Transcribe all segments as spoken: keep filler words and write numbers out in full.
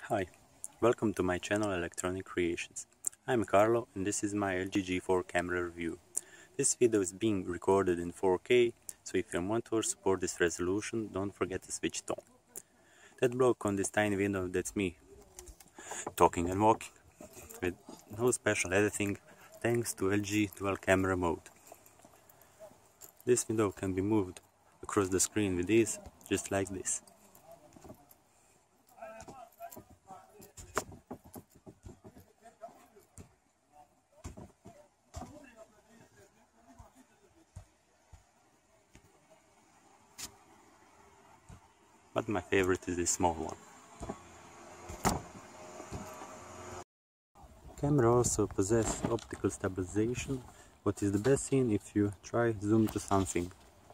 Hi, welcome to my channel Electronic Creations. I'm Carlo and this is my L G G four camera review. This video is being recorded in four K, so if you want to support this resolution, don't forget to switch it on. That bloke on this tiny window, that's me, talking and walking, with no special editing, thanks to L G dual camera mode. This window can be moved across the screen with ease, just like this. But my favorite is this small one. Camera also possesses optical stabilization, what is the best thing if you try zoom to something.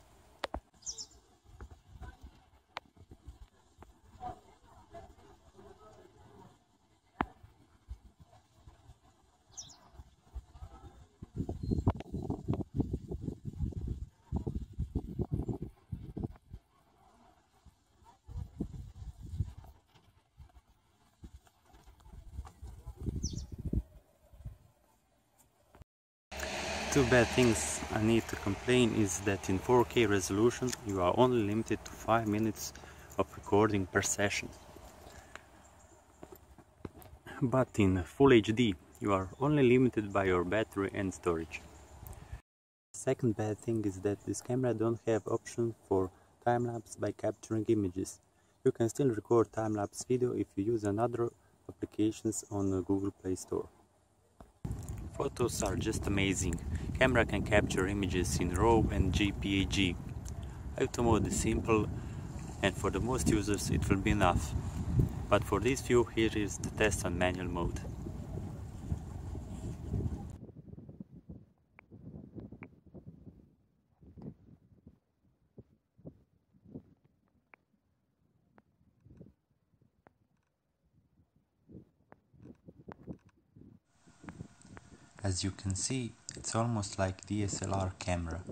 Two bad things I need to complain is that in four K resolution you are only limited to five minutes of recording per session. But in Full H D you are only limited by your battery and storage. Second bad thing is that this camera don't have option for time-lapse by capturing images. You can still record time-lapse video if you use another applications on the Google Play Store. Photos are just amazing. Camera can capture images in RAW and J P G. Auto mode is simple and for the most users it will be enough. But for these few, here is the test on manual mode. As you can see, it's almost like D S L R camera.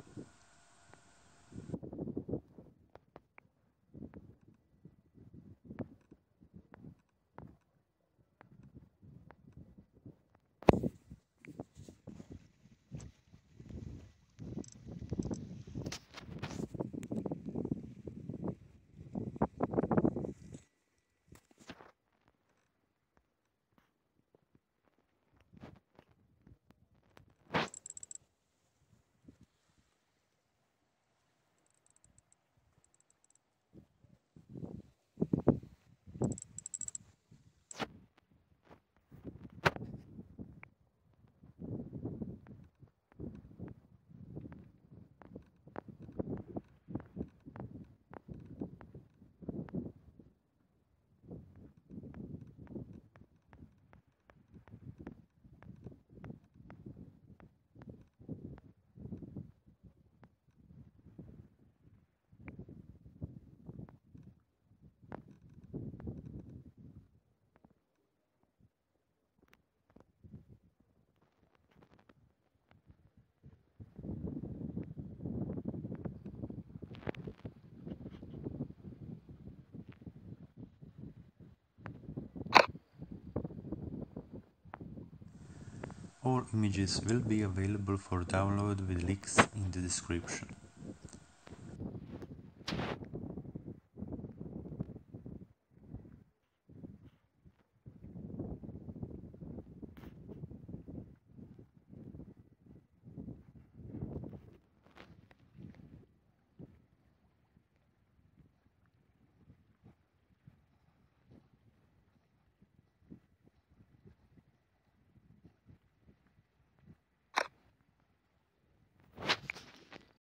All images will be available for download with links in the description.